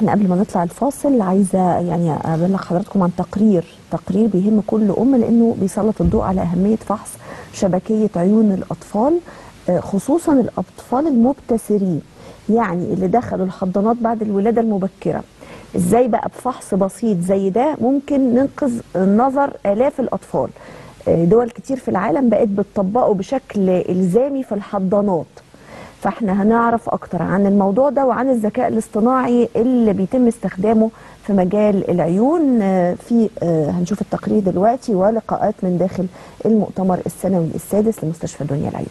احنا قبل ما نطلع الفاصل عايزه يعني ابلغ حضراتكم عن تقرير بيهم كل ام، لانه بيسلط الضوء على اهميه فحص شبكيه عيون الاطفال، خصوصا الاطفال المبتسرين، يعني اللي دخلوا الحضانات بعد الولاده المبكره. ازاي بقى بفحص بسيط زي ده ممكن ننقذ نظر آلاف الأطفال؟ دول كتير في العالم بقت بتطبقه بشكل إلزامي في الحضانات. فاحنا هنعرف أكتر عن الموضوع ده وعن الذكاء الاصطناعي اللي بيتم استخدامه في مجال العيون. هنشوف التقرير دلوقتي ولقاءات من داخل المؤتمر السنوي السادس لمستشفى دنيا العيون.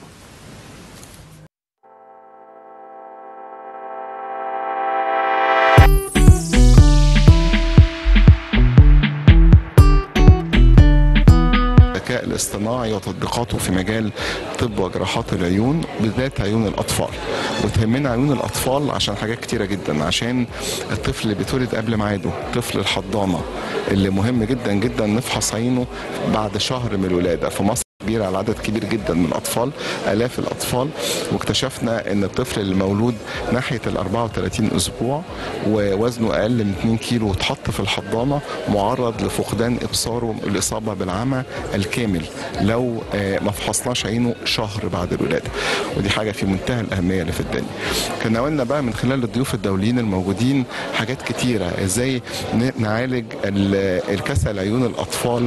الذكاء الاصطناعي وتطبيقاته في مجال طب وجراحات العيون، بالذات عيون الاطفال. وتهمنا عيون الاطفال عشان حاجات كتيره جدا، عشان الطفل اللي بيتولد قبل ميعاده، طفل الحضانه اللي مهم جدا جدا نفحص عينه بعد شهر من الولاده. في مصر كبير على عدد كبير جدا من الاطفال، الاف الاطفال، واكتشفنا ان الطفل اللي مولود ناحيه ال 34 اسبوع ووزنه اقل من 2 كيلو واتحط في الحضانه معرض لفقدان ابصاره، الاصابه بالعمى الكامل لو ما فحصناش عينه شهر بعد الولاده. ودي حاجه في منتهى الاهميه اللي في الدنيا. كان ناولنا بقى من خلال الضيوف الدوليين الموجودين حاجات كتيره، ازاي نعالج الكسل عيون الاطفال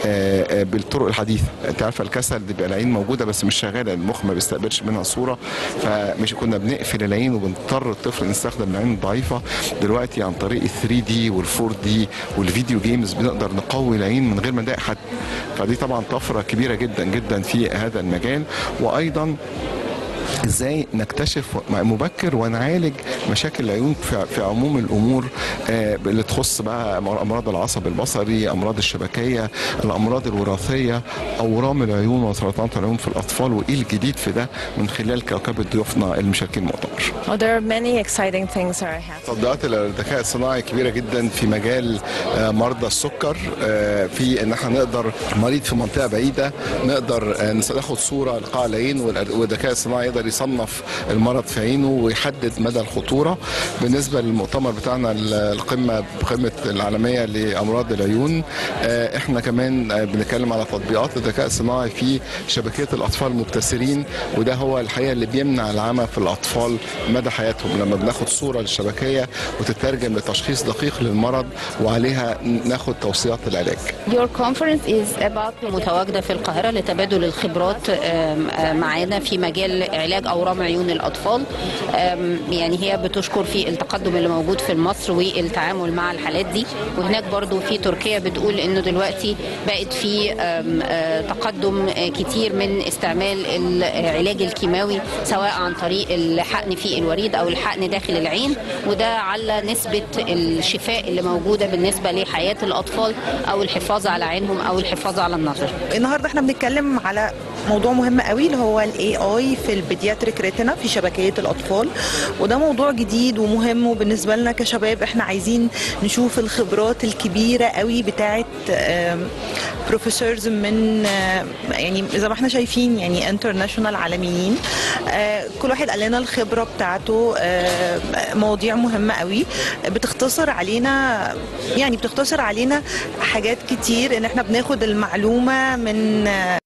بالطرق الحديثه. انت عارفه الكسل بيبقى العين موجوده بس مش شغاله، المخ ما بيستقبلش منها صوره، فمش كنا بنقفل العين وبنضطر الطفل نستخدم العين الضعيفه. دلوقتي عن طريق ال 3 دي وال 4 دي والفيديو جيمز بنقدر نقوي العين من غير ما نضايق حد. فدي طبعا طفره كبيره جدا جدا في هذا المجال. وايضا ازاي نكتشف مبكر ونعالج مشاكل العيون في عموم الامور اللي تخص بقى امراض العصب البصري، امراض الشبكيه، الامراض الوراثيه، اورام العيون وسرطانات العيون في الاطفال. وايه الجديد في ده من خلال كوكبه ضيوفنا المشاركين المؤتمر. There are many exciting things that are happening. تطبيقات الذكاء الصناعي كبيره جدا في مجال مرضى السكر، في ان احنا نقدر مريض في منطقه بعيده نقدر ناخد صوره لقاع العين والذكاء الصناعي يقدر يصنف المرض في عينه ويحدد مدى الخطوره. بالنسبه للمؤتمر بتاعنا قمه العالميه لامراض العيون، احنا كمان بنتكلم على تطبيقات الذكاء الصناعي في شبكيه الاطفال المبتسرين، وده هو الحقيقه اللي بيمنع العمى في الاطفال مدى حياتهم، لما بناخد صوره للشبكيه وتترجم لتشخيص دقيق للمرض وعليها ناخد توصيات العلاج. متواجده في القاهره لتبادل الخبرات معانا في مجال علاج اورام عيون الاطفال. يعني هي بتشكر في التقدم اللي موجود في مصر والتعامل مع الحالات دي، وهناك برضو في تركيا بتقول انه دلوقتي بقت في تقدم كتير من استعمال العلاج الكيماوي سواء عن طريق الحقن في الوريد او الحقن داخل العين، وده على نسبه الشفاء اللي موجوده بالنسبه لحياه الاطفال او الحفاظ على عينهم او الحفاظ على النظر. النهارده احنا بنتكلم على موضوع مهم قوي اللي هو الاي اي في البيدياتريك ريتنا في شبكيه الاطفال، وده موضوع جديد ومهم. وبالنسبه لنا كشباب احنا عايزين نشوف الخبرات الكبيره قوي بتاعه بروفيسورز من يعني زي ما احنا شايفين يعني انترناشونال عالميين. كل واحد قال لنا الخبره بتاعته، مواضيع مهمه قوي بتختصر علينا حاجات كتير، ان احنا بناخد المعلومه من